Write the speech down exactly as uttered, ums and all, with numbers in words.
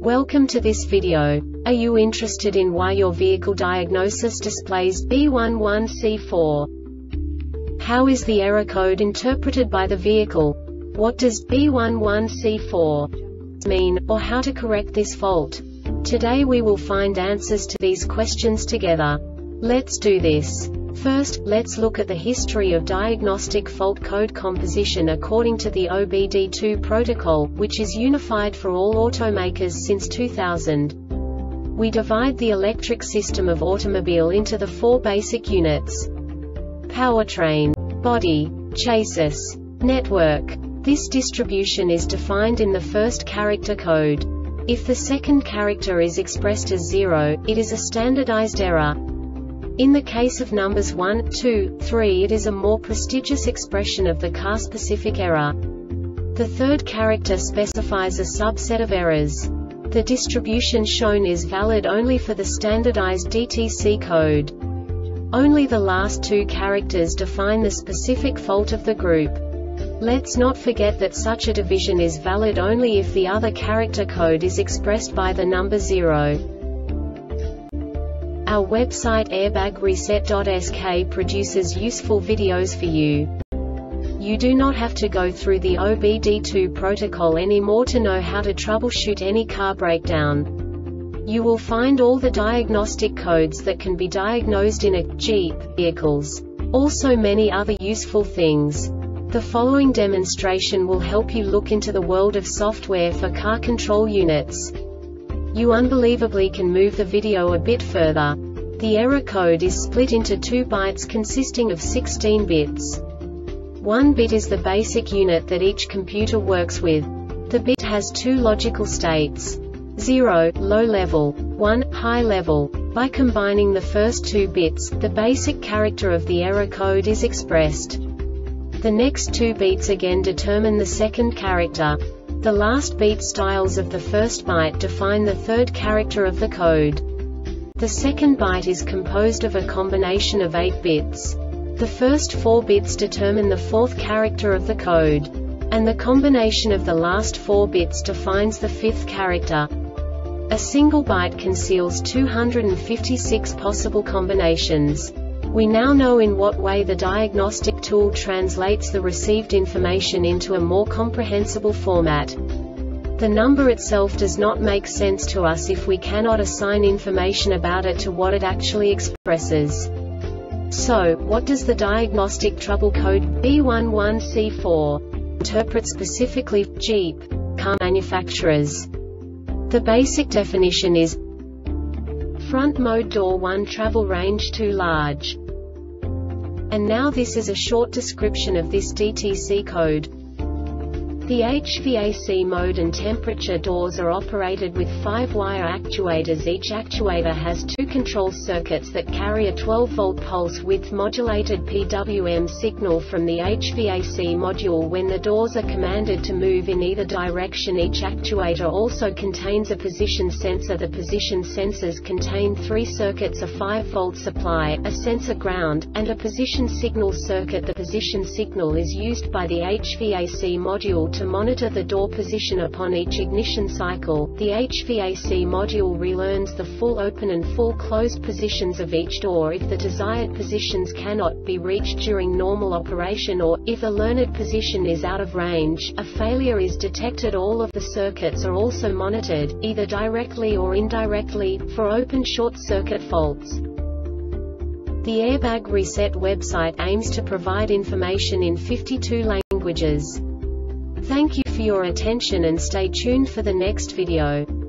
Welcome to this video. Are you interested in why your vehicle diagnosis displays B one one C four? How is the error code interpreted by the vehicle? What does B one one C four mean, or how to correct this fault? Today we will find answers to these questions together. Let's do this. First, let's look at the history of diagnostic fault code composition according to the O B D two protocol, which is unified for all automakers since two thousand. We divide the electric system of automobile into the four basic units: powertrain, body, chassis, network. This distribution is defined in the first character code. If the second character is expressed as zero, it is a standardized error. In the case of numbers one, two, three, it is a more prestigious expression of the car-specific error. The third character specifies a subset of errors. The distribution shown is valid only for the standardized D T C code. Only the last two characters define the specific fault of the group. Let's not forget that such a division is valid only if the other character code is expressed by the number zero. Our website airbag reset dot S K produces useful videos for you. You do not have to go through the O B D two protocol anymore to know how to troubleshoot any car breakdown. You will find all the diagnostic codes that can be diagnosed in a Jeep vehicles. Also many other useful things. The following demonstration will help you look into the world of software for car control units. You unbelievably can move the video a bit further. The error code is split into two bytes consisting of sixteen bits. One bit is the basic unit that each computer works with. The bit has two logical states: zero, low level, one, high level. By combining the first two bits, the basic character of the error code is expressed. The next two bits again determine the second character. The last beat styles of the first byte define the third character of the code. The second byte is composed of a combination of eight bits. The first four bits determine the fourth character of the code. And the combination of the last four bits defines the fifth character. A single byte conceals two hundred fifty-six possible combinations. We now know in what way the diagnostic tool translates the received information into a more comprehensible format. The number itself does not make sense to us if we cannot assign information about it to what it actually expresses. So, what does the diagnostic trouble code B one one C four interpret specifically for Jeep car manufacturers? The basic definition is: front mode door one, travel range too large. And now this is a short description of this D T C code. The H V A C mode and temperature doors are operated with five wire actuators. Each actuator has two control circuits that carry a twelve volt pulse width modulated P W M signal from the H V A C module when the doors are commanded to move in either direction. Each actuator also contains a position sensor. The position sensors contain three circuits: a five volt supply, a sensor ground, and a position signal circuit. The position signal is used by the H V A C module to monitor the door position upon each ignition cycle. The H V A C module relearns the full open and full closed positions of each door if the desired positions cannot be reached during normal operation, or, if the learned position is out of range, a failure is detected. All of the circuits are also monitored, either directly or indirectly, for open short circuit faults. The Airbag Reset website aims to provide information in fifty-two languages. Thank you for your attention and stay tuned for the next video.